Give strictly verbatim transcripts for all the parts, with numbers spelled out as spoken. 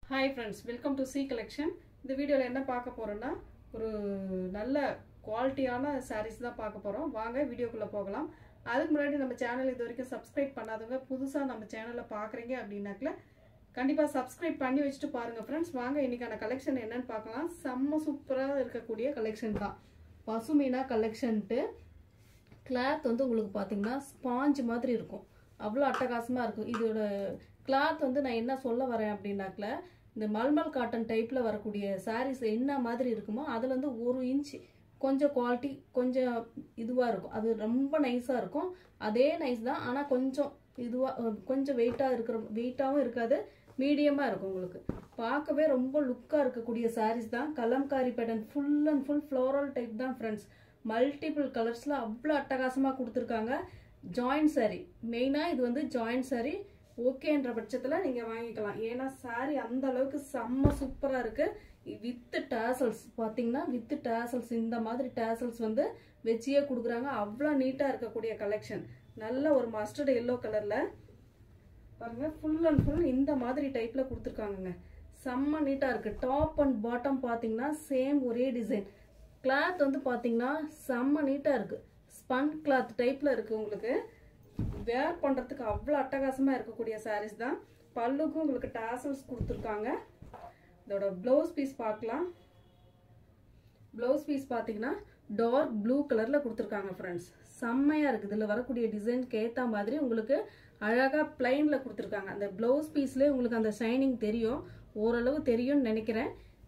Hi friends, welcome to C-Collection. இந்த வீடியோல என்ன பார்க்க போறோம்னா ஒரு நல்ல குவாலிட்டியான sarees தான் பார்க்க போறோம். வாங்க வீடியோக்குள்ள போகலாம். அதுக்கு முன்னாடி நம்ம சேனல் இதுவரைக்கும் subscribe பண்ணாதவங்க புதுசா நம்ம சேனலை பார்க்கறீங்க அப்படினாக்கல கண்டிப்பா subscribe பண்ணி வச்சிட்டு பாருங்க friends. வாங்க இன்னைக்கான கலெக்ஷன் என்னன்னு பார்க்கலாம். செம்ம சூப்பரா இருக்கக்கூடிய கலெக்ஷன் தான். பசுமீனா கலெக்ஷன்ட்டு கிளாத் வந்து உங்களுக்கு பாத்தீங்கன்னா ஸ்பாஞ்ச் மாதிரி இருக்கும். அவ்வளவு அட்டகாசமா இருக்கும். இதோட கிளாத் வந்து நான் என்ன சொல்ல வரேன் அப்படினாக்கல இந்த மல்மல் காட்டன் டைப்ல வரக்கூடிய sarees என்ன மாதிரி இருக்குமோ அதுல இருந்து ஒரு இன்ச் கொஞ்சம் குவாலிட்டி கொஞ்சம் இதுவா இருக்கும். அது ரொம்ப நைஸா இருக்கும். அதே நைஸ் தான். ஆனா கொஞ்சம் இதுவா கொஞ்சம் வெயிட்டா இருக்கிற வெயிட்டாவும் இருக்காது. மீடியமா இருக்கும். உங்களுக்கு பார்க்கவே ரொம்ப லுக்கா இருக்கக்கூடிய sarees தான். Kalamkari pattern full and full floral type தான் फ्रेंड्स. மல்டிபிள் கலர்ஸ்ல அவ்வளவு அட்டகாசமா கொடுத்திருக்காங்க. Joint saree. மெயினா இது வந்து ஜாயின்ட் saree. ஓகேன்ற பட்சத்துல நீங்க வாங்கிக்கலாம். ஏனா saree அந்த அளவுக்கு செம்ம சூப்பரா இருக்கு. வித் டாசல்ஸ் பாத்தீங்கன்னா வித் டாசல்ஸ் இந்த மாதிரி டாசல்ஸ் வந்து வெச்சியே கொடுக்குறாங்க. அவ்வளவு நீட்டா இருக்கக்கூடிய கலெக்ஷன். நல்ல ஒரு மஸ்டர்ட் yellow கலர்ல பாருங்க ஃபுல் அண்ட் ஃபுல் இந்த மாதிரி டைப்ல கொடுத்திருக்காங்கங்க. செம்ம நீட்டா இருக்கு. டாப் அண்ட் பாட்டம் பாத்தீங்கன்னா சேம் ஒரே டிசைன். கிளாத் வந்து பாத்தீங்கன்னா செம்ம நீட்டா இருக்கு. ஸ்பன் கிளாத் டைப்ல இருக்கு. உங்களுக்கு வேர் பண்றதுக்கு அவ்வளவு அட்டகாசமா இருக்கக்கூடிய sarees தான். பல்லுக்கு உங்களுக்கு டாசல்ஸ் கொடுத்திருக்காங்க. இதோட ப்ளவுஸ் பீஸ் பார்க்கலாம். ப்ளவுஸ் பீஸ் பாத்தீங்கன்னா டார்க் ப்ளூ கலர்ல கொடுத்திருக்காங்க फ्रेंड्स. செம்மையா இருக்கு. இதுல வரக்கூடிய டிசைனுக்கு ஏத்த மாதிரி உங்களுக்கு அழகா பிளைன்ல கொடுத்திருக்காங்க. அந்த ப்ளவுஸ் பீஸ்லயே உங்களுக்கு அந்த ஷைனிங் தெரியும். ஓரளவு தெரியும்னு நினைக்கிறேன்.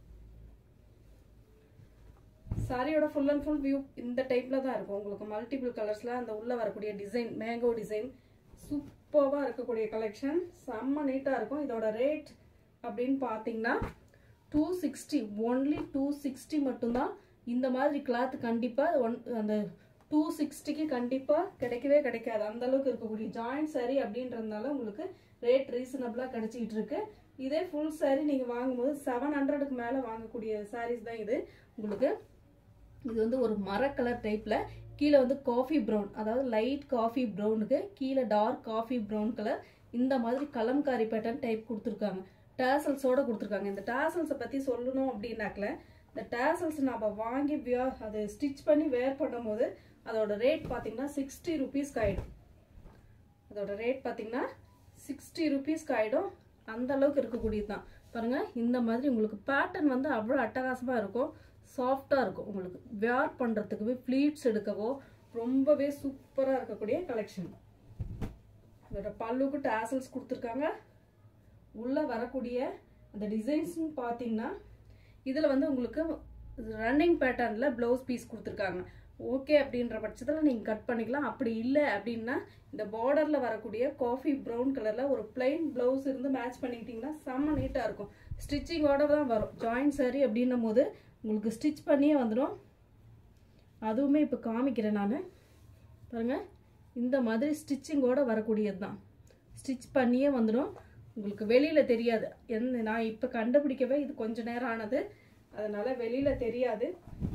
சாரியோட ஃபுல் அண்ட் ஃபுல் வியூ இந்த டைப்ல தான் இருக்கும். உங்களுக்கு மல்டிபிள் கலர்ஸ்ல அந்த உள்ள வரக்கூடிய டிசைன் மேங்கோ டிசைன் சூப்பரா இருக்கக்கூடிய கலெக்ஷன். செம்ம நீட்டா இருக்கும். இதோட ரேட் அப்படின்னு பாத்தீங்கன்னா two sixty only two sixty மட்டும்தான். இந்த மாதிரி கிளாத் கண்டிப்பா ஒன் அந்த டூ சிக்ஸ்டிக்கு கண்டிப்பா கிடைக்கவே கிடைக்காது. அந்த அளவுக்கு இருக்கக்கூடிய ஜாயிண்ட் saree அப்படின்றதுனால உங்களுக்கு ரேட் ரீசனபிளா கிடைச்சிட்டு இருக்கு. இதே ஃபுல் saree நீங்க வாங்கும்போது செவன் ஹண்ட்ரடுக்கு மேல வாங்கக்கூடிய sarees தான் இது. உங்களுக்கு இது வந்து ஒரு மர கலர் டைப்ல கீழே வந்து காஃபி ப்ரௌன் அதாவது லைட் காஃபி ப்ரௌனுக்கு கீழே டார்க் காஃபி ப்ரௌன் கலர் இந்த மாதிரி கலம்காரி பேட்டர்ன் டைப் கொடுத்துருக்காங்க. டாசல்ஸோட கொடுத்துருக்காங்க. இந்த டாசல்ஸை பத்தி சொல்லணும் அப்படின்னாக்கல இந்த டாசல்ஸ் நம்ம வாங்கி அதை ஸ்டிச் பண்ணி வேர் பண்ணும் போது அதோட ரேட் பாத்தீங்கன்னா சிக்ஸ்டி ருபீஸ்க்கு ஆயிடும். அதோட ரேட் பாத்தீங்கன்னா சிக்ஸ்டி ருபீஸ்க்கு ஆயிடும். அந்த அளவுக்கு இருக்கக்கூடியது தான். பாருங்க இந்த மாதிரி உங்களுக்கு பேட்டர்ன் வந்து அவ்வளவு அட்டகாசமா இருக்கும். சாஃப்டா இருக்கும். உங்களுக்கு வேர் பண்றதுக்கு ப்ளீட்ஸ் எடுக்கவோ ரொம்பவே சூப்பரா இருக்கக்கூடிய கலெக்ஷன். இதோட பல்லுக்கு டாசல்ஸ் கொடுத்துருக்காங்க. உள்ள வரக்கூடிய அந்த டிசைன்ஸ் பாத்தீங்கன்னா இதுல வந்து உங்களுக்கு ரன்னிங் பேட்டர்ன்ல பிளவுஸ் பீஸ் கொடுத்துருக்காங்க. ஓகே அப்படின்ற பட்சத்துல நீங்க கட் பண்ணிக்கலாம். அப்படி இல்லை அப்படின்னா இந்த பார்டர்ல வரக்கூடிய காஃபி ப்ரௌன் கலர்ல ஒரு பிளைன் பிளவுஸ் இருந்து மேட்ச் பண்ணிக்கிட்டீங்கன்னா செம்ம நீட்டா இருக்கும். ஸ்டிச்சிங்கோட தான் வரும். ஜாயிண்ட் saree அப்படின்னும் போது உங்களுக்கு ஸ்டிச் பண்ணியே வந்துடும். அதுவுமே இப்போ காமிக்கிறேன் நான். பாருங்க இந்த மாதிரி ஸ்டிச்சிங்கோட வரக்கூடியது தான். ஸ்டிச் பண்ணியே வந்துடும். உங்களுக்கு வெளியில தெரியாது. எந்த நான் இப்போ கண்டுபிடிக்கவே இது கொஞ்ச நேரம் ஆனது. அதனால வெளியில தெரியாது.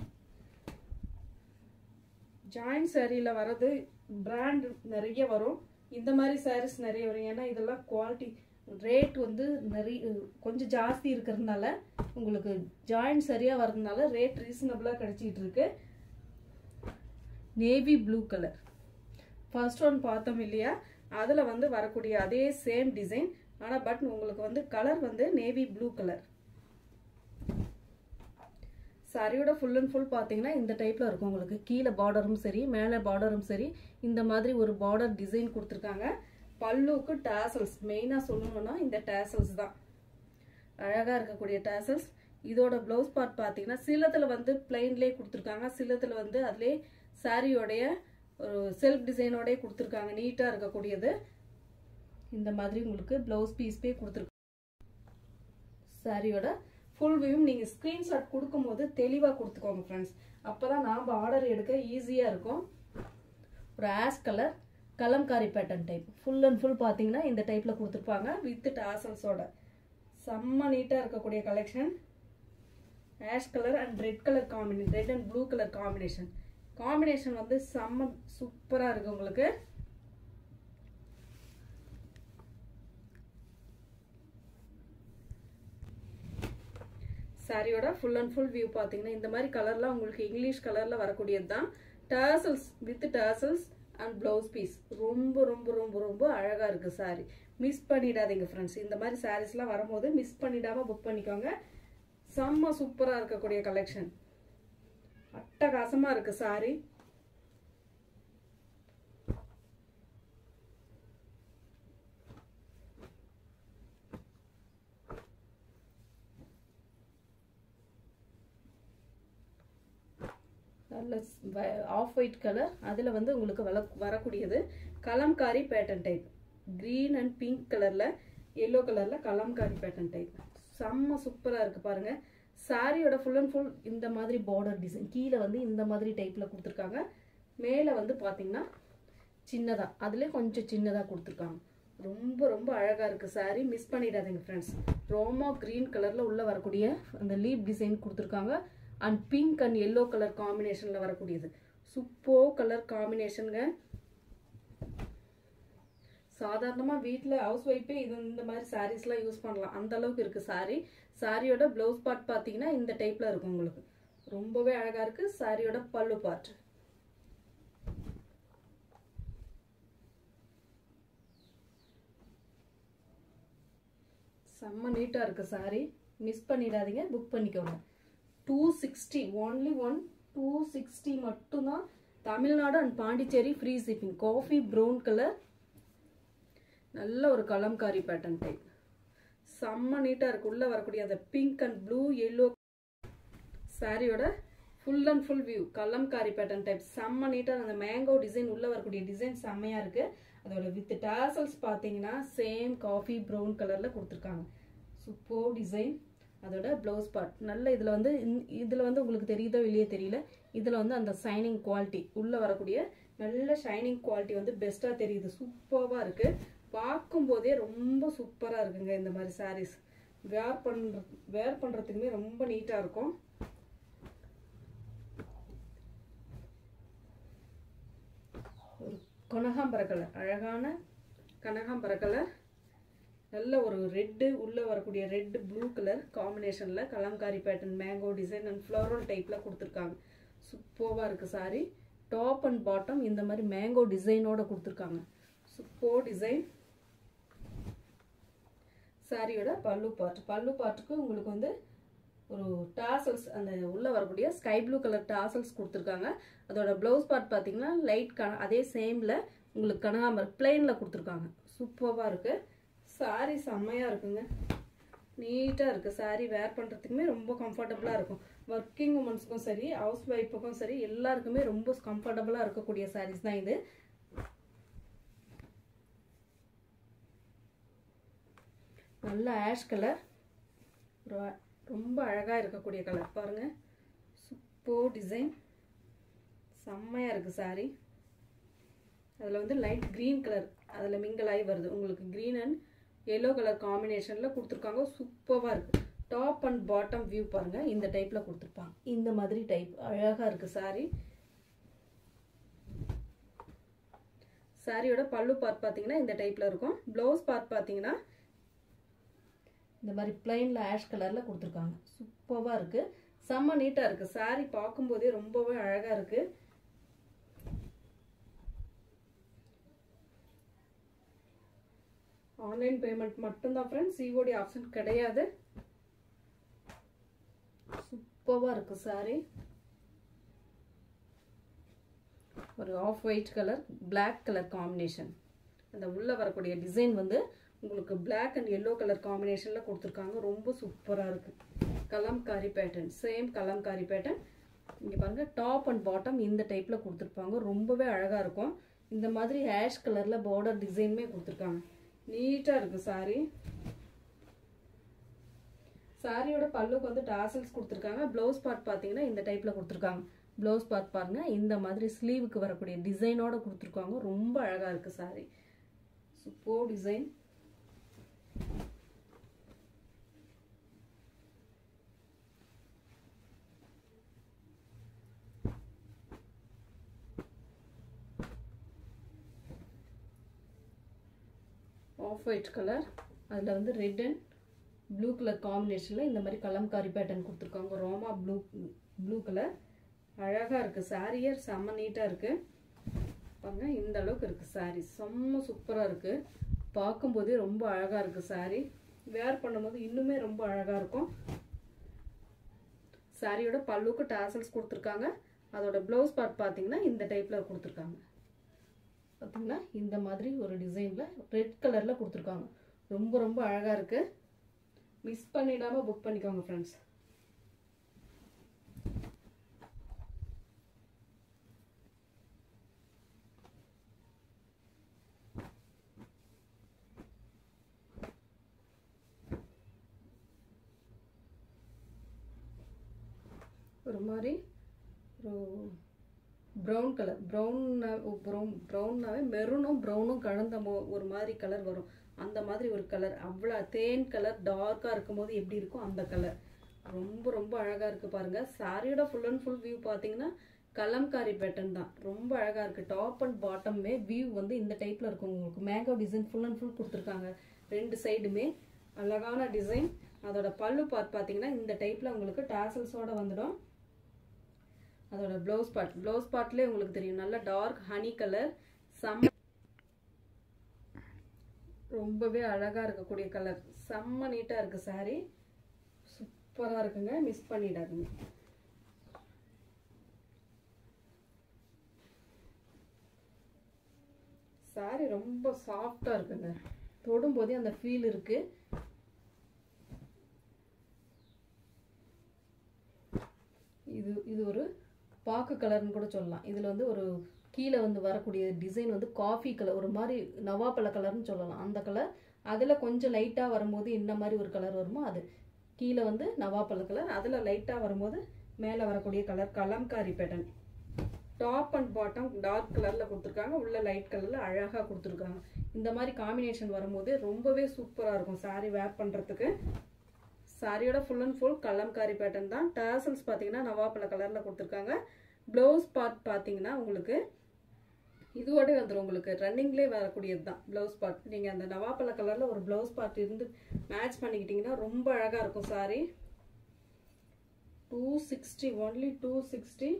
ஜாயிண்ட் சாரியில வரது பிராண்ட் நிறைய வரும். இந்த மாதிரி sarees நிறைய வரும். ஏன்னா இதெல்லாம் குவாலிட்டி ரேட் வந்து நிறைய கொஞ்சம் ஜாஸ்தி இருக்கிறதுனால உங்களுக்கு ஜாயிண்ட் சரியா வரதுனால ரேட் ரீசனபிளா கிடைச்சிட்டு இருக்கு. Navy blue colour first one பார்த்தோம் இல்லையா? அதுல வந்து வரக்கூடிய அதே சேம் டிசைன். ஆனா பட் உங்களுக்கு வந்து கலர் வந்து நேவி ப்ளூ கலர். சாரியோட ஃபுல் அண்ட் ஃபுல் பாத்தீங்கன்னா இந்த டைப்ல இருக்கும். உங்களுக்கு கீழே பார்டரும் சரி மேலே பார்டரும் சரி இந்த மாதிரி ஒரு பார்டர் டிசைன் கொடுத்துருக்காங்க. பல்லுக்கு டாசல்ஸ் மெயினா சொல்லணும்னா இந்த டாசல்ஸ் தான். அழகா இருக்கக்கூடிய டாசல்ஸ். இதோட பிளவுஸ் பார்ட் பாத்தீங்கன்னா சிலத்துல வந்து பிளைன்லேயே கொடுத்துருக்காங்க. சிலத்துல வந்து அதுலேயே சாரியோடைய ஒரு செல்ஃப் டிசைனோடய கொடுத்துருக்காங்க. நீட்டா இருக்கக்கூடியது. இந்த மாதிரி உங்களுக்கு பிளவுஸ் பீஸ் பே கொடுத்துருக்காங்க. சாரியோட ஃபுல் வியூ நீங்க ஸ்கிரீன்ஷாட் கொடுக்கும் போது தெளிவா கொடுத்துக்கோங்க ஃப்ரெண்ட்ஸ். அப்பதான் நாம ஆர்டர் எடுக்க ஈஸியா இருக்கும். ஒரு ash colour Kalamkari pattern type full and full பாத்தீங்கன்னா இந்த டைப்ல கொடுத்துருப்பாங்க வித் டாசல்ஸோட. செம்ம நீட்டா இருக்கக்கூடிய collection. Ash colour and red colour combination red and blue colour combination combination வந்து செம்ம சூப்பரா இருக்கு. உங்களுக்கு சாரியோட ஃபுல் அண்ட் ஃபுல் வியூ பார்த்தீங்கன்னா இந்த மாதிரி கலர்லாம் உங்களுக்கு இங்கிலீஷ் கலரில் வரக்கூடியது தான். Tassels with tassels and blouse piece ரொம்ப ரொம்ப ரொம்ப ரொம்ப அழகாக இருக்குது சாரி. மிஸ் பண்ணிடாதீங்க ஃப்ரெண்ட்ஸ். இந்த மாதிரி சாரீஸ்லாம் வரும்போது மிஸ் பண்ணிடாமல் புக் பண்ணிக்கோங்க. செம்ம சூப்பராக இருக்கக்கூடிய கலெக்ஷன். அட்டகாசமாக இருக்குது சாரி. நல்ல ஆஃப் ஒயிட் கலர், அதில் வந்து உங்களுக்கு வர வரக்கூடியது Kalamkari pattern type. Green and pink கலரில் எல்லோ கலரில் கலம்காரி பேட்டர்ன் டைப். செம்ம சூப்பராக இருக்குது பாருங்கள். சாரியோட ஃபுல் அண்ட் ஃபுல் இந்த மாதிரி பார்டர் டிசைன். கீழே வந்து இந்த மாதிரி டைப்பில் கொடுத்துருக்காங்க. மேலே வந்து பார்த்தீங்கன்னா சின்னதாக, அதிலே கொஞ்சம் சின்னதாக கொடுத்துருக்காங்க. ரொம்ப ரொம்ப அழகாக இருக்குது சாரி. மிஸ் பண்ணிடாதீங்க ஃப்ரெண்ட்ஸ். ரோமா க்ரீன் கலரில் உள்ளே வரக்கூடிய அந்த லீப் டிசைன் கொடுத்துருக்காங்க. And pink and yellow colour காம்பினேஷனில் வரக்கூடியது சூப்பர் கலர் காம்பினேஷனுங்க. சாதாரணமாக வீட்டில் ஹவுஸ் ஒய்ஃபே இது இந்த மாதிரி சாரீஸ்லாம் யூஸ் பண்ணலாம், அந்த அளவுக்கு இருக்குது சாரி. சாரியோட ப்ளவுஸ் பார்ட் பார்த்தீங்கன்னா இந்த டைப்பில் இருக்கும் உங்களுக்கு. ரொம்பவே அழகாக இருக்குது. சாரியோட பல்லு பார்ட் செம்ம நீட்டாக இருக்குது சாரி. மிஸ் பண்ணிடாதீங்க, புக் பண்ணிக்கோங்க. Two sixty only one two sixty மட்டும்தான். Tamil Nadu and Pondicherry free shipping. Coffee brown colour, நல்ல ஒரு கலம்காரி பேட்டர்ன் டைப். செம்ம நீட்டாக இருக்குது. உள்ளே வரக்கூடிய அந்த பிங்க் அண்ட் ப்ளூ எல்லோ சாரியோட full and full view kalamkari pattern type. செம்ம நீட்டாக அந்த மேங்கோ டிசைன் உள்ளே வரக்கூடிய டிசைன் செம்மையாக இருக்குது. அதோட வித் டாசல்ஸ் பார்த்தீங்கன்னா சேம் காஃபி ப்ரௌன் கலரில் கொடுத்துருக்காங்க. Super design. அதோட ப்ளவுஸ் பார்ட் நல்ல இதில் வந்து இதில் வந்து உங்களுக்கு தெரியுதோ இல்லையே தெரியல, இதில் வந்து அந்த ஷைனிங் குவாலிட்டி உள்ளே வரக்கூடிய நல்ல ஷைனிங் குவாலிட்டி வந்து பெஸ்ட்டாக தெரியுது. சூப்பராக இருக்குது. பார்க்கும்போதே ரொம்ப சூப்பராக இருக்குங்க. இந்த மாதிரி சாரீஸ் வேர் பண்ணுற வேர் பண்ணுறதுக்குமே ரொம்ப நீட்டாக இருக்கும். ஒரு கனகாம்பர கலர், அழகான கனகாம்பர கலர், நல்ல ஒரு ரெட்டு உள்ளே வரக்கூடிய ரெட் ப்ளூ கலர் காம்பினேஷனில் kalamkari pattern mango design and floral டைப்பில் கொடுத்துருக்காங்க. சூப்பராக இருக்குது சாரி. டாப் அண்ட் பாட்டம் இந்த மாதிரி மேங்கோ டிசைனோட கொடுத்துருக்காங்க. Super design. சாரியோட பல்லு பார்ட். பல்லு பார்ட்டுக்கு உங்களுக்கு வந்து ஒரு டாசல்ஸ் அந்த உள்ளே வரக்கூடிய ஸ்கை ப்ளூ கலர் டாசல்ஸ் கொடுத்துருக்காங்க. அதோட ப்ளவுஸ் பார்ட் பார்த்தீங்கன்னா லைட் க அதே சேமில் உங்களுக்கு கனகாம்பரம் பிளெயினில் கொடுத்துருக்காங்க. சூப்பராக இருக்குது சாரி. செம்மையாக இருக்குங்க. நீட்டாக இருக்குது சாரி. வேர் பண்ணுறதுக்குமே ரொம்ப கம்ஃபர்டபுளாக இருக்கும். ஒர்க்கிங் உமன்ஸுக்கும் சரி, ஹவுஸ் ஒய்ஃபுக்கும் சரி, எல்லாருக்குமே ரொம்ப கம்ஃபர்டபுளாக இருக்கக்கூடிய சாரீஸ் தான் இது. நல்ல ஆஷ் கலர், ரொம்ப அழகாக இருக்கக்கூடிய கலர் பாருங்கள். Super design. செம்மையாக இருக்குது சாரி. அதில் வந்து லைட் க்ரீன் கலர் அதில் மிங்கிள் ஆகி வருது உங்களுக்கு. க்ரீன் அண்ட் எல்லோ கலர் காம்பினேஷனில் கொடுத்துருக்காங்க. சூப்பராக இருக்குது. டாப் அண்ட் பாட்டம் வியூ பாருங்கள். இந்த டைப்பில் கொடுத்துருப்பாங்க. இந்த மாதிரி டைப் அழகாக இருக்குது சாரி. சாரியோட பல்லு பார்ட் பார்த்தீங்கன்னா இந்த டைப்பில் இருக்கும். ப்ளவுஸ் பார்ட் பார்த்தீங்கன்னா இந்த மாதிரி பிளைனில் ஆஷ் கலரில் கொடுத்துருக்காங்க. சூப்பராக இருக்குது. செம்ம நீட்டாக இருக்குது சாரி. பார்க்கும்போதே ரொம்பவே அழகாக இருக்குது. ஆன்லைன் பேமெண்ட் மட்டும்தான் ஃப்ரெண்ட்ஸ், சிஓடி ஆப்ஷன் கிடையாது. சூப்பராக இருக்குது சாரி. ஒரு off white colour black colour combination. அந்த உள்ளே வரக்கூடிய டிசைன் வந்து உங்களுக்கு பிளாக் அண்ட் எல்லோ கலர் காம்பினேஷனில் கொடுத்துருக்காங்க. ரொம்ப சூப்பராக இருக்குது. Kalamkari pattern, same kalamkari pattern. இங்கே பாருங்கள், டாப் அண்ட் பாட்டம் இந்த டைப்பில் கொடுத்துருப்பாங்க. ரொம்பவே அழகாக இருக்கும். இந்த மாதிரி ஆஷ் கலரில் பார்டர் டிசைனுமே கொடுத்துருக்காங்க. நீட்டாக இருக்குது சாரி. சாரியோட பல்லுக்கு வந்து டாசல்ஸ் கொடுத்துருக்காங்க. ப்ளவுஸ் பார்ட் பார்த்தீங்கன்னா இந்த டைப்பில் கொடுத்துருக்காங்க. ப்ளவுஸ் பார்ட் பாருங்கள், இந்த மாதிரி ஸ்லீவுக்கு வரக்கூடிய டிசைனோட கொடுத்துருக்காங்க. ரொம்ப அழகாக இருக்குது sari. Super design. Off white colour, அதில் வந்து ரெட் அண்ட் ப்ளூ கலர் காம்பினேஷனில் இந்த மாதிரி கலம்காரி பேட்டர்ன் கொடுத்துருக்காங்க. ரோமா ப்ளூ ப்ளூ கலர் அழகாக இருக்குது. சாரியே செம்ம நீட்டாக இருக்குது பாருங்க. இந்த அளவுக்கு இருக்குது சாரீ. செம்ம சூப்பராக இருக்குது. பார்க்கும்போதே ரொம்ப அழகாக இருக்குது சாரீ. வேர் பண்ணும்போது இன்னுமே ரொம்ப அழகாக இருக்கும். சாரியோட பல்லுக்கு டாசல்ஸ் கொடுத்துருக்காங்க. அதோட ப்ளவுஸ் பார்ட் பார்த்தீங்கன்னா இந்த டைப்பில் கொடுத்துருக்காங்க. பார்த்தீங்கன்னா இந்த மாதிரி ஒரு டிசைனில் ரெட் கலரில் கொடுத்துருக்காங்க. ரொம்ப ரொம்ப அழகாக இருக்குது. மிஸ் பண்ணிடாமல் புக் பண்ணிக்கோங்க ஃப்ரெண்ட்ஸ். ஒரு மாதிரி ஒரு ப்ரௌன் கலர் ப்ரௌன் ப்ரௌன் ப்ரௌன்னாவே மெரூனும் ப்ரௌனும் கலந்த ஒரு மாதிரி கலர் வரும். அந்த மாதிரி ஒரு கலர் அவ்வளோ தேன் கலர் டார்க்காக இருக்கும் போது எப்படி இருக்கும் அந்த கலர். ரொம்ப ரொம்ப அழகாக இருக்குது பாருங்கள். சாரியோட ஃபுல் அண்ட் ஃபுல் வியூ பார்த்தீங்கன்னா கலம்காரி பேட்டர்ன் தான். ரொம்ப அழகாக இருக்குது. டாப் அண்ட் பாட்டமே வியூ வந்து இந்த டைப்பில் இருக்கும். உங்களுக்கு mango design full and full கொடுத்துருக்காங்க. ரெண்டு சைடுமே அழகான டிசைன். அதோட பல்லு பார்ட் பார்த்தீங்கன்னா இந்த டைப்பில் உங்களுக்கு டாசல்ஸோடு வந்துடும். அதோட ப்ளவுஸ் பார்ட் ப்ளவுஸ் பார்ட்லேயே உங்களுக்கு தெரியும் நல்ல டார்க் ஹனி கலர். செம்ம ரொம்பவே அழகாக இருக்கக்கூடிய கலர். செம்ம நீட்டாக இருக்குது சாரீ. சூப்பராக இருக்குங்க. மிஸ் பண்ணிடாதீங்க. சாரீ ரொம்ப சாஃப்டாக இருக்குங்க. தொடும்போதே அந்த ஃபீல் இருக்குது. இது இது ஒரு பாக்கு கலர்னு கூட சொல்லலாம். இதில் வந்து ஒரு கீழே வந்து வரக்கூடிய டிசைன் வந்து காஃபி கலர், ஒரு மாதிரி நவாப்பழ கலர்னு சொல்லலாம். அந்த கலர் அதில் கொஞ்சம் லைட்டாக வரும்போது இந்த மாதிரி ஒரு கலர் வருமோ அது. கீழே வந்து நவாப்பழ கலர், அதில் லைட்டாக வரும்போது மேலே வரக்கூடிய colour Kalamkari pattern. Top and bottom dark கலரில் கொடுத்துருக்காங்க. உள்ள லைட் கலரில் அழகாக கொடுத்துருக்காங்க. இந்த மாதிரி காம்பினேஷன் வரும்போது ரொம்பவே சூப்பராக இருக்கும் சாரீ வேர் பண்ணுறதுக்கு. சாரியோட full and full kalamkari pattern தான். டாசல்ஸ் பார்த்தீங்கன்னா நவாப்பழ கலரில் கொடுத்துருக்காங்க. ப்ளவுஸ் பார்ட் பார்த்தீங்கன்னா உங்களுக்கு இதோட வந்துடும். உங்களுக்கு ரன்னிங்லேயே வரக்கூடியது தான் ப்ளவுஸ் பார்ட். நீங்கள் அந்த நவாப்பழ கலரில் ஒரு ப்ளவுஸ் பார்ட் இருந்து மேட்ச் பண்ணிக்கிட்டிங்கன்னா ரொம்ப அழகாக இருக்கும் sari. Two sixty only two sixty.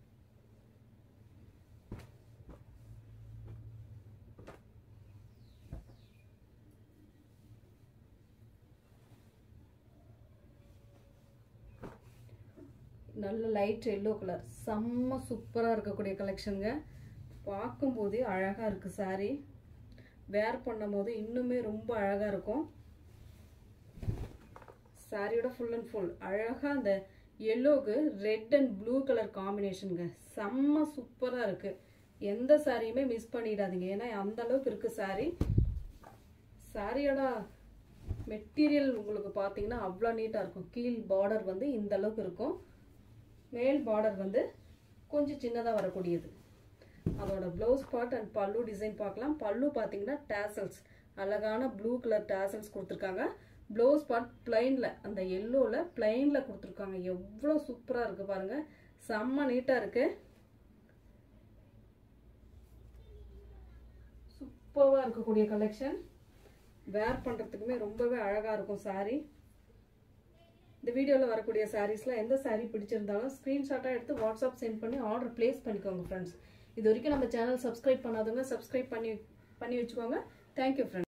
நல்ல லைட் எல்லோ கலர். செம்ம சூப்பராக இருக்கக்கூடிய கலெக்ஷனுங்க. பார்க்கும்போதே அழகாக இருக்குது சாரீ. வேர் பண்ணும் போது இன்னுமே ரொம்ப அழகாக இருக்கும். சாரியோட ஃபுல் அண்ட் ஃபுல் அழகாக அந்த எல்லோக்கு ரெட் அண்ட் ப்ளூ கலர் காம்பினேஷனுங்க. செம்ம சூப்பராக இருக்குது. எந்த சாரியுமே மிஸ் பண்ணிடாதீங்க. ஏன்னா அந்த அளவுக்கு இருக்குது சாரீ. சாரியோட மெட்டீரியல் உங்களுக்கு பார்த்தீங்கன்னா அவ்வளோ நீட்டாக இருக்கும். கீழ் பார்டர் வந்து இந்த அளவுக்கு இருக்கும். மேல் பார்டர் வந்து கொஞ்சம் சின்னதாக வரக்கூடியது. அதோட blouse part and pallu design பார்க்கலாம். பல்லு பார்த்தீங்கன்னா டாசல்ஸ் அழகான ப்ளூ கலர் டாசல்ஸ் கொடுத்துருக்காங்க. ப்ளவுஸ் பார்ட் பிளைனில் அந்த எல்லோவில் பிளைனில் கொடுத்துருக்காங்க. எவ்வளோ சூப்பராக இருக்குது பாருங்கள். செம்ம நீட்டாக இருக்குது. சூப்பராக இருக்கக்கூடிய கலெக்ஷன். வேர் பண்ணுறதுக்குமே ரொம்பவே அழகாக இருக்கும் சாரீ. இந்த வீடியோவில் வரக்கூடிய சாரீஸில் எந்த சாரீ பிடிச்சிருந்தாலும் ஸ்க்ரீன்ஷாட்டாக எடுத்து வாட்ஸ்அப் சென்ட் பண்ணி ஆர்டர் பிளேஸ் பண்ணிக்கோங்க ஃப்ரெண்ட்ஸ். இது வரைக்கும் நம்ம சேனல் சப்ஸ்கிரைப் பண்ணாதவங்க சப்ஸ்கிரைப் பண்ணி பண்ணி வச்சுக்கோங்க. Thank you friends.